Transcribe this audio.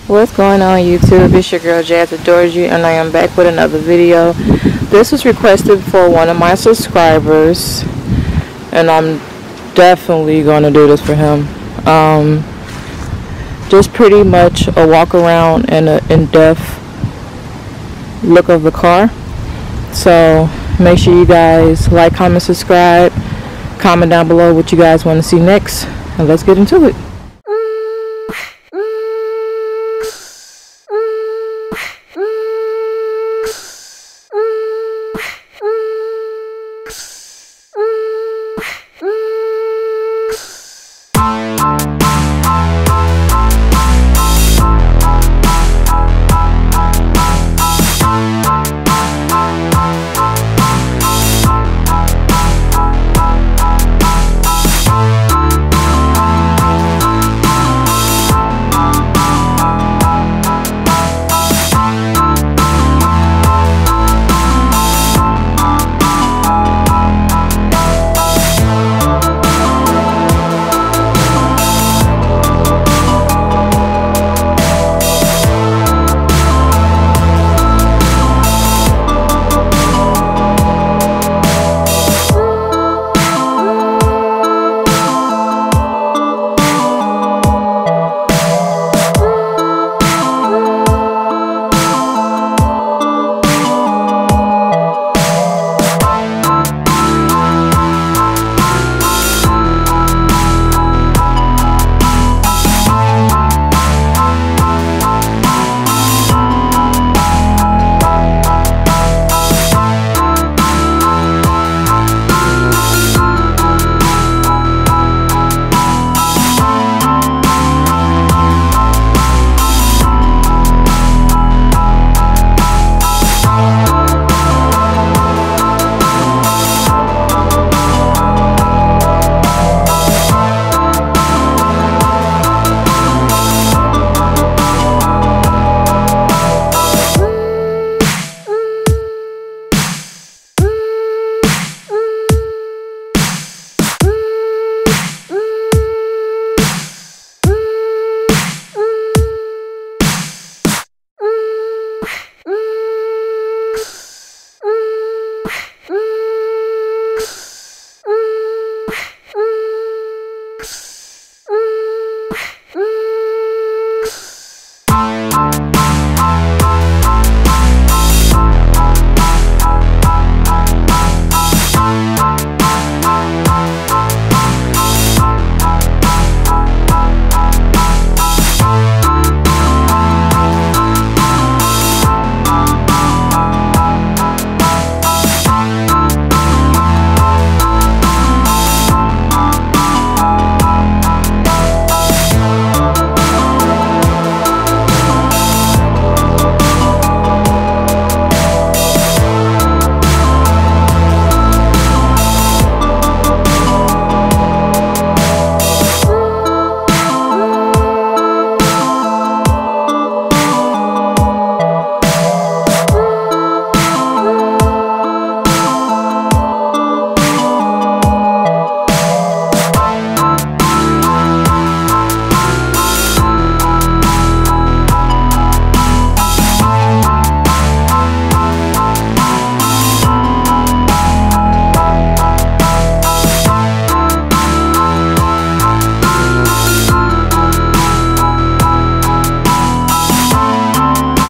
What's going on YouTube? It's your girl Jazz Adores You, and I am back with another video. This was requested for one of my subscribers, and I'm definitely going to do this for him. Just pretty much a walk around and an in-depth look of the car. So make sure you guys like, comment, subscribe, comment down below what you guys want to see next, and let's get into it.